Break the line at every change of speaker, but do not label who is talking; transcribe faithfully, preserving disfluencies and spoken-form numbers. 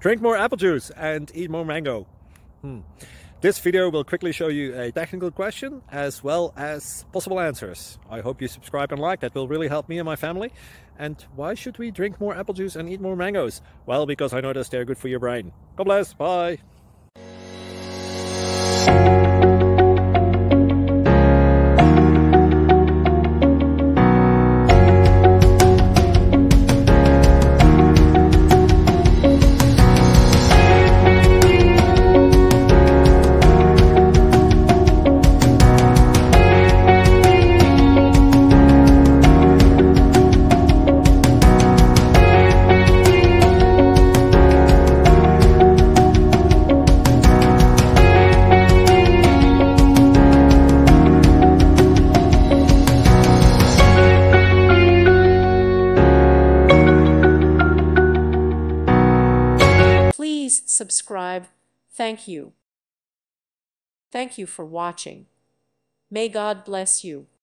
Drink more apple juice and eat more mango. Hmm. This video will quickly show you a technical question as well as possible answers. I hope you subscribe and like, that will really help me and my family. And why should we drink more apple juice and eat more mangoes? Well, because I noticed they're good for your brain. God bless, bye!
Please subscribe. Thank you. Thank you for watching. May God bless you.